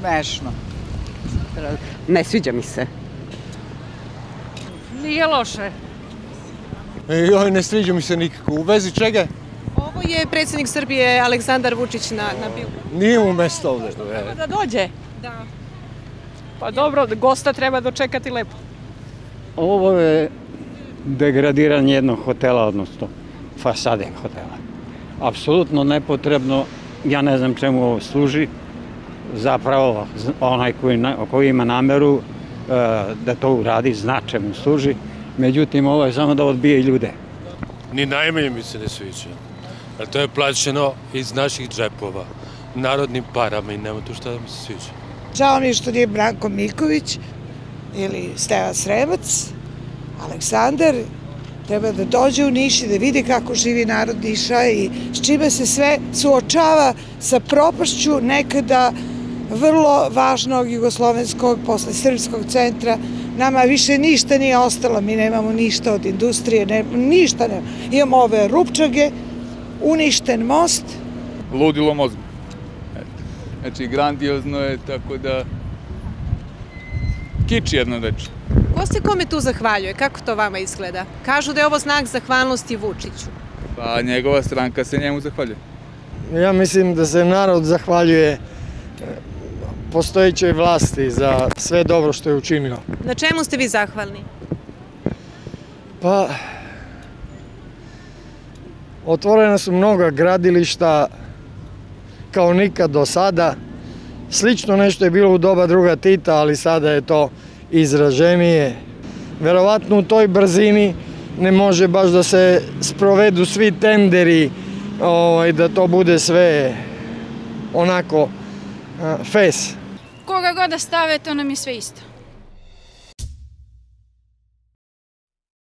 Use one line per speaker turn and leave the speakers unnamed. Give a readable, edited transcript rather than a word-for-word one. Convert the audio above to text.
Smešno.
Ne sviđa mi se.
Nije loše.
Joj, ne sviđa mi se nikako. U vezi čega?
Ovo je predsjednik Srbije Aleksandar Vučić na bilu.
Nije mu mesto ovde.
Treba da dođe.
Da.
Pa dobro, gosta treba dočekati lepo.
Ovo je degradiranje jednog hotela, odnosno fasade hotela. Apsolutno nepotrebno, ja ne znam čemu ovo služi. Zapravo, onaj koji ima nameru da to uradi, zna čemu služi. Međutim, ovo je samo da odbije ljude.
Ni najmanje mi se ne sviđa. Jer to je plaćeno iz naših džepova, narodnim parama i nema tu šta da mi se sviđa.
Žao mi je što nije Branko Milković ili Stevan Sremac, Aleksandar. Treba da dođe u Niš i da vidi kako živi narod Niša i s čime se sve suočava sa propašću nekada vrlo važnog jugoslovenskog, posle srpskog centra. Nama više ništa nije ostalo, mi nemamo ništa od industrije, ništa nemamo. Imamo ove rupčage, uništen most.
Ludilo mozga. Znači, grandiozno je, tako da kič jedno reči.
Ko se kome tu zahvaljuje? Kako to vama izgleda? Kažu da je ovo znak zahvalnosti Vučiću.
Pa njegova stranka se njemu zahvaljuje.
Ja mislim da se narod zahvaljuje postojećoj vlasti za sve dobro što je učinilo.
Na čemu ste vi zahvalni?
Pa, otvorena su mnoga gradilišta kao nikad do sada. Slično nešto je bilo u doba druga Tita, ali sada je to izraženije. Verovatno u toj brzini ne može baš da se sprovedu svi tenderi, da to bude sve onako fes.
Koga god da stave, to nam je sve isto.